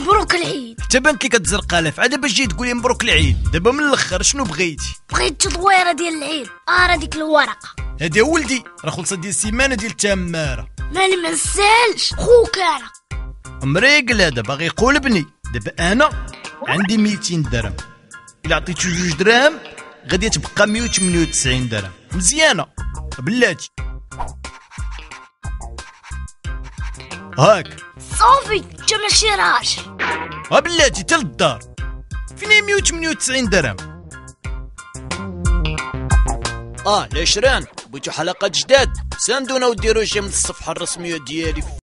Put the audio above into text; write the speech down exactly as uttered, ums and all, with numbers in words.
مبروك العيد. تبان كي كتزرق الاف عاد باش جيت تقولي مبروك العيد. دابا من الاخر شنو بغيتي؟ بغيت التضويرة ديال العيد. ارا ديك الورقه هادي ولدي راه خلصت ديال السيمانه ديال التماره. مالي ما نسالش خوك انا مريقل هذا باغي يقولبني. دابا انا عندي ميتين درهم، الا عطيتو جوج دراهم غادي تبقى مية وثمانية وتسعين درهم. مزيانه بلاتي هاك صافي انت ماشي راجل. ها بلاتي تا للدار فين مية وثمانية وتسعين درهم. اه العشران بغيتو حلقات جداد ساندونا وديروا شي من الصفحه الرسميه ديالي.